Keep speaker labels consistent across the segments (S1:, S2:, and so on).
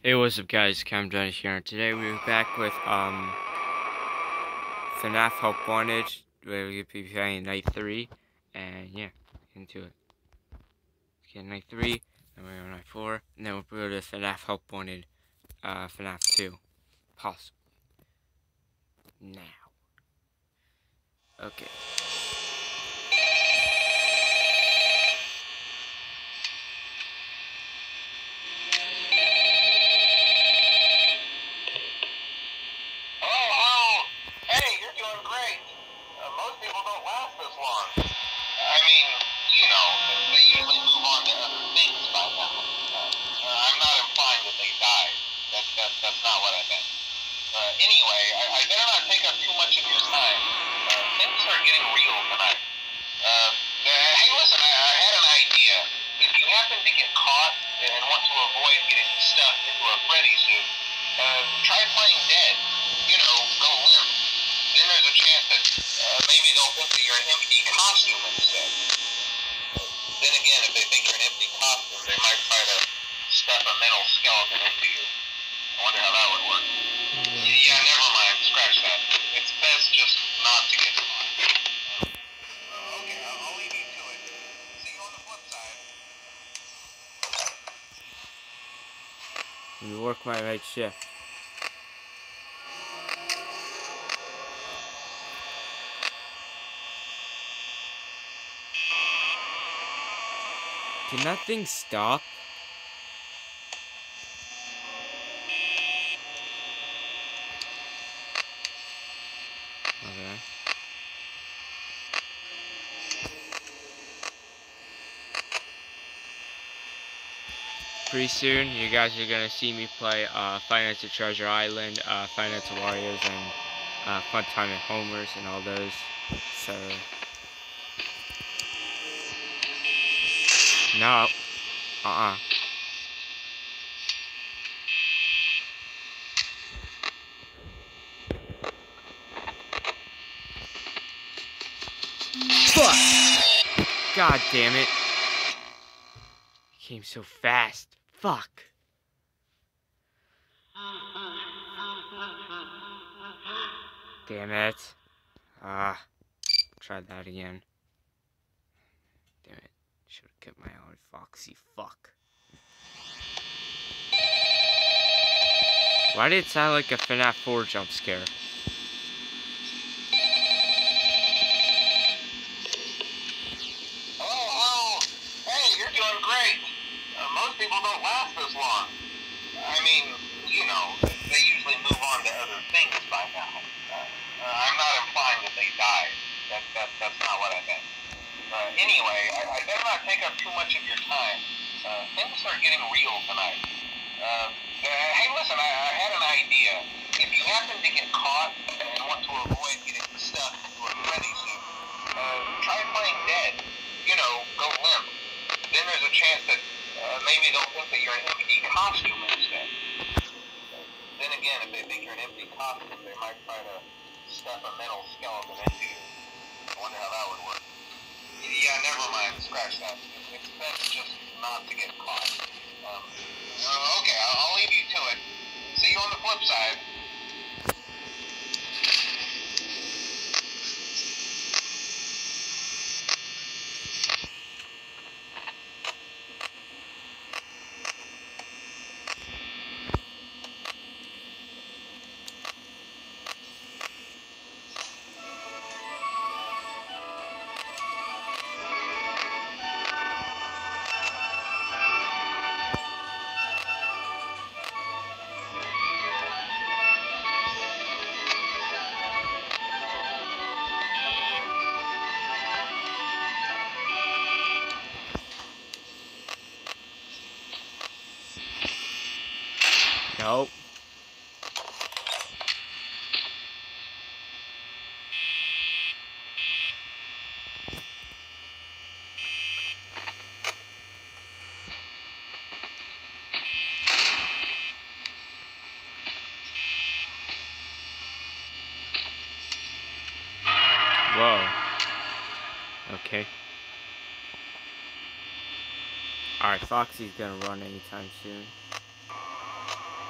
S1: Hey, what's up guys, Cam Johnny here, and today we're back with FNAF Help Wanted, where we'll be playing night 3, and yeah, into it. Okay, night 3, then we're on night 4, and then we'll go to FNAF Help Wanted, FNAF 2, possibly, now. Okay.
S2: Oh, hey, you're doing great. Most people don't last this long. I mean, they usually move on to other things by now. I'm not implying that they died. That's not what I meant. Anyway, I better not take up too much of your time. Things are getting real tonight. Hey, listen, I had an idea. If you happen to get caught and want to avoid getting stuffed into a Freddy suit, try playing dead. Go limp. Then there's a chance that maybe they'll think that you're an empty costume instead. Then again, if they think you're an empty costume, they might try to stuff a metal skeleton into you. I wonder how that would work. Yeah, never mind. Scratch that. It's best just not to get caught. Okay, I'll leave you to it. See you on the flip side.
S1: Let me work my right shift. Can that thing stop? Okay. Pretty soon, you guys are gonna see me play Five Nights at Treasure Island, Five Nights at Warriors, and Fun Time at Homer's, and all those. So, no, Fuck! God damn it! It came so fast. Fuck. Damn it. Try that again. Damn it. Should have kept my own Foxy. Fuck. Why did it sound like a FNAF 4 jump scare?
S2: Oh, hey, you're doing great. Most people don't last this long. I mean, they usually move on to other things by now. I'm not implying that they died. That's not what I meant. Anyway, I better not take up too much of your time. Things are getting real tonight. Hey, listen, I had an idea. If you happen to get caught and want to avoid getting stuffed into a Freddy suit, try playing dead. Go limp. Then there's a chance that maybe they'll think that you're an empty costume instead. Then again, if they think you're an empty costume, they might try to stuff a metal skeleton into you. I wonder how that would work. Yeah, never mind. Scratch that. It's best just not to get caught. Okay, I'll leave you to it. See you on the flip side.
S1: Nope. Whoa. Okay. Alright, Foxy's gonna run anytime soon.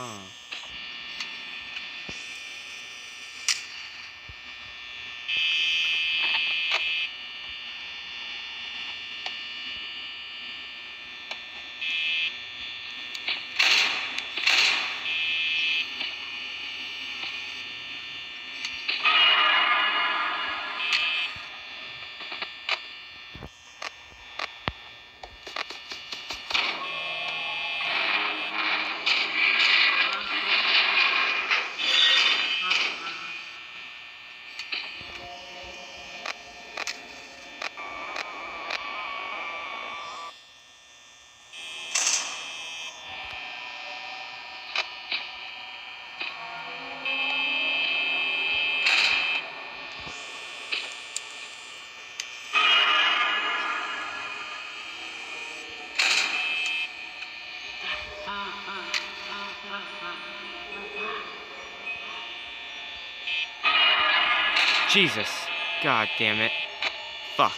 S1: Jesus. God damn it. Fuck.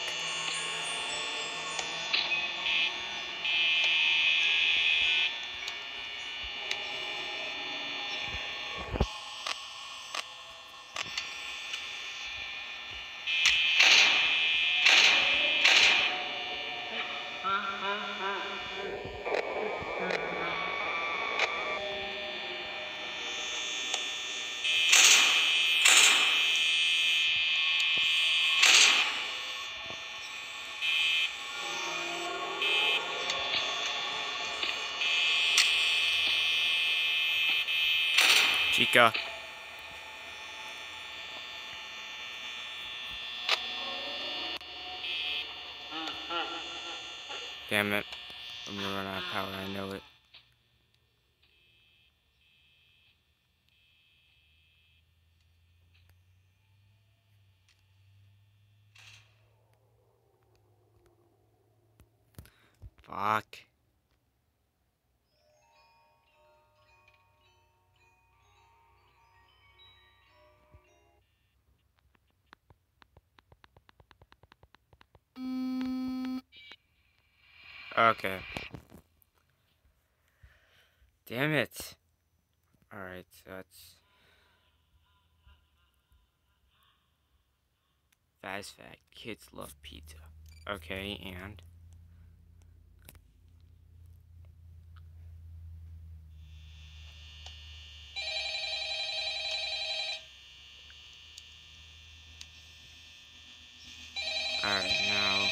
S1: Chica. Damn it. I'm gonna run out of power, I know it. Fuck. Okay. Damn it. Alright, so that's fast fact. Kids love pizza. Okay, and alright, now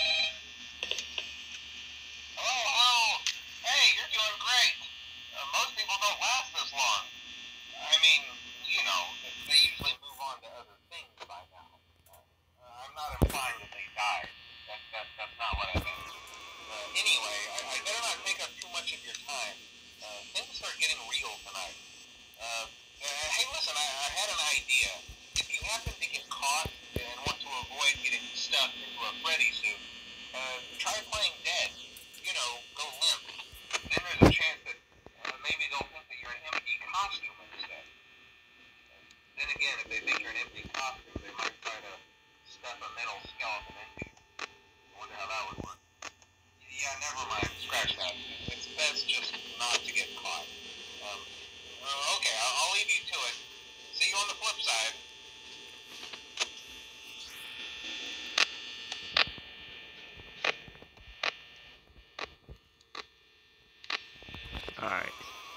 S2: Oh, hey, you're doing great. Most people don't last this long. I mean, you know, they usually move on to other things by now. I'm not implying that they died. That's not what I meant. Anyway, I better not take up too much of your time. Things start getting real tonight. Hey, listen, I had an idea. If you happen to get caught and want to avoid getting stuffed into a Freddy suit, try playing dead. You know, go limp. Then there's a chance that maybe they'll think that you're an empty costume instead. Then again, if they think you're an empty costume, they might try to stuff a metal skeleton into you. I wonder how that would work. Yeah, never mind. Scratch that. It's best just not to get caught. Okay, I'll leave you to it. See you on the flip side.
S1: alright.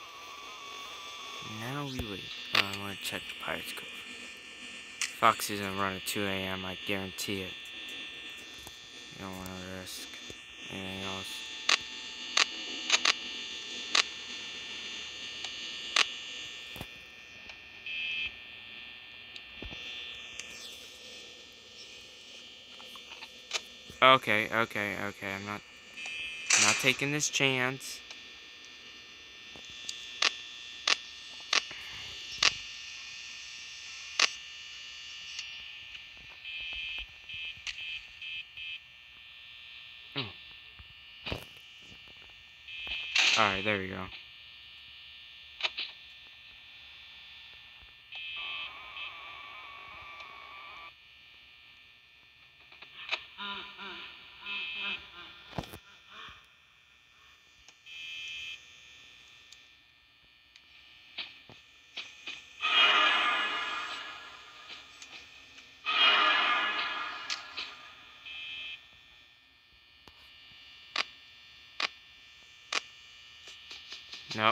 S1: Now we wait. Oh, I want to check the Pirates Cove. Fox isn't run at 2 a.m., I guarantee it. You don't want to risk anything else. Okay, I'm not taking this chance. Alright, there we go. Nope.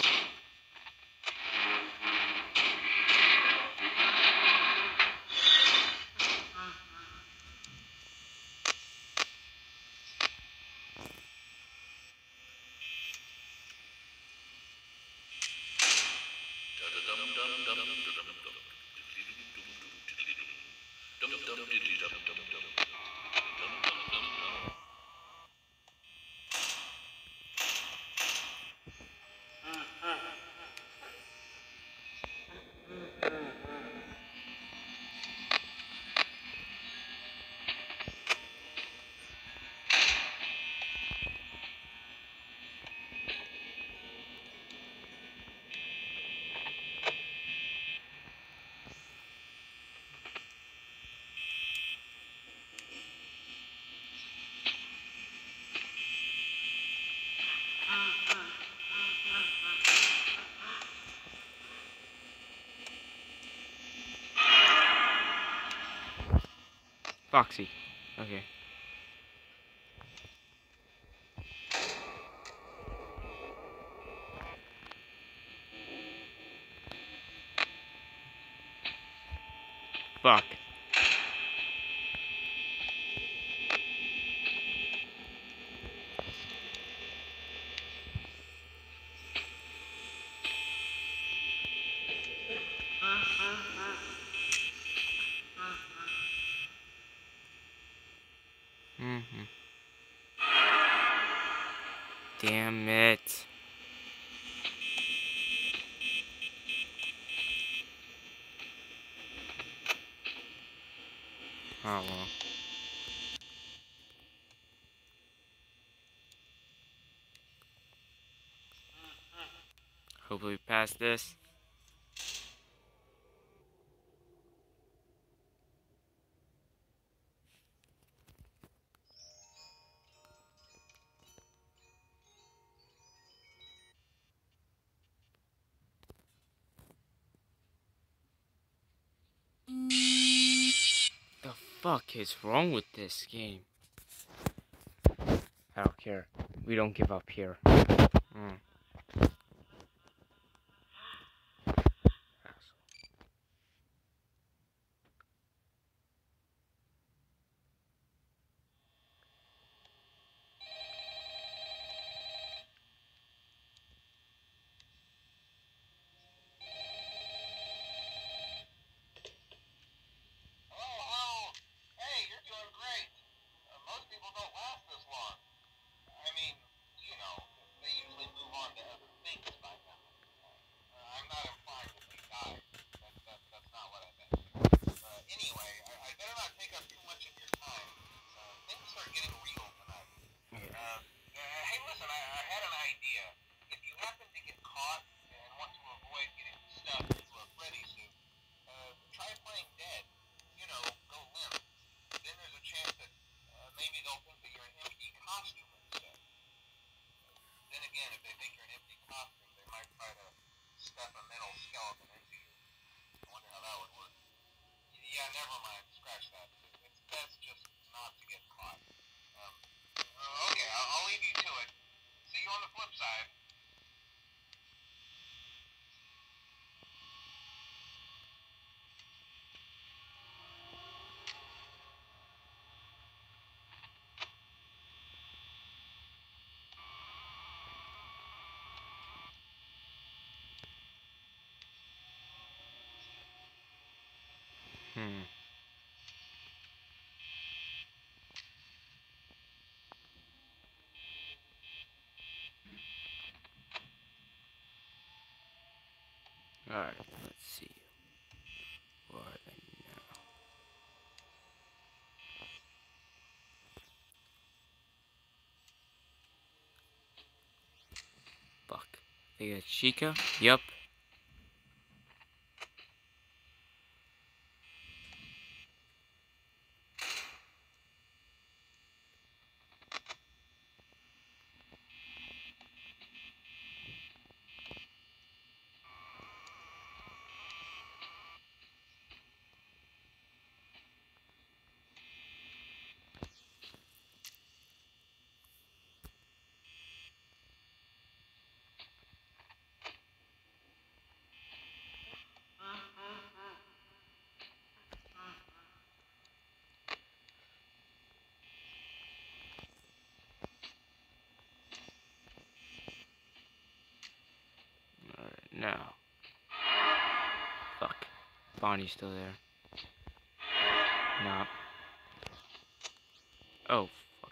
S1: Foxy. Okay. Fuck. Damn it. Oh well. Hopefully we pass this. The fuck is wrong with this game? I don't care. We don't give up here.
S2: Hello. Hey, you're doing great. Most people don't last this long. I mean, you know, they usually move on to other things by now. I'm not implying that they died. That's not what I meant. Anyway, I better not take up too much of your time. Things start getting real tonight. Hey, listen, I had an idea. If you happen to get caught and want to avoid getting stuffed into a Freddy suit, try playing dead. You know, go limp. Then there's a chance that maybe they'll think that you're an empty costume instead. Then again, if they think you're an empty costume, they might try to stuff a metal skeleton into you. I wonder how that would work. Yeah, never mind. Scratch that. It's best just not to get caught. Okay, I'll leave you to it. See you on the flip side.
S1: Alright, let's see. What are they now? Fuck. They got Chica? Yup. Bonnie's still there. No. Oh, fuck.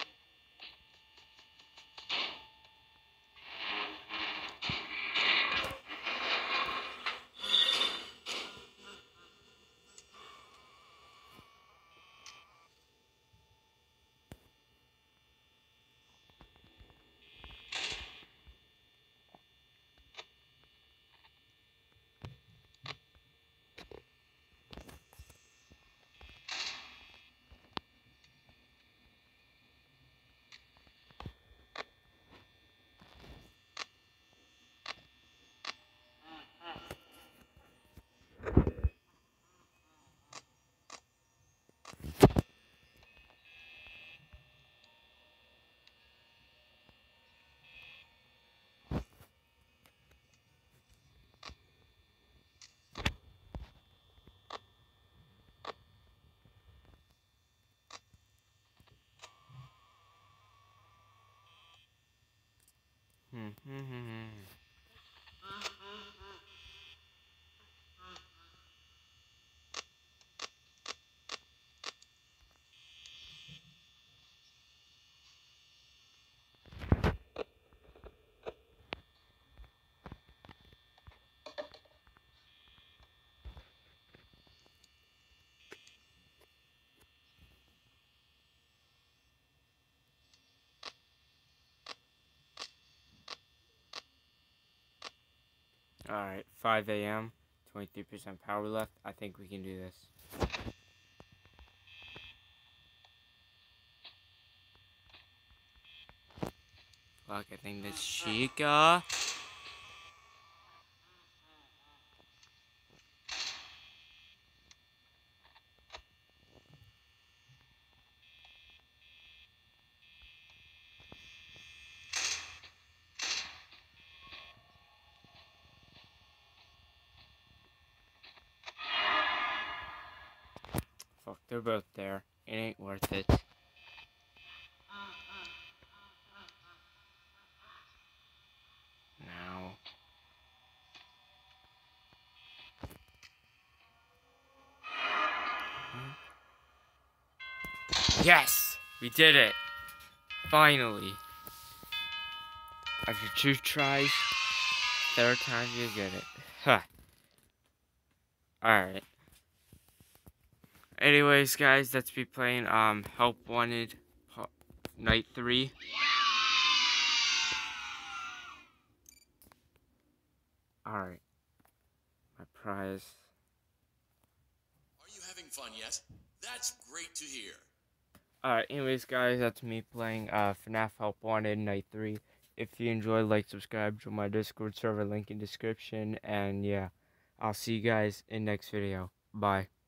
S1: Alright, 5 a.m. 23% power left. I think we can do this. Fuck, I think that's Chica. Fuck, they're both there. It ain't worth it. Now. Yes! We did it! Finally. After 2 tries, 3rd time you get it. Huh. Alright. Anyways, guys, that's me playing Help Wanted Night 3. Alright. My prize.
S3: Are you having fun yet? That's great to hear.
S1: Alright, anyways, guys, that's me playing FNAF Help Wanted Night 3. If you enjoyed, like, subscribe, join my Discord server, link in description, and yeah, I'll see you guys in next video. Bye.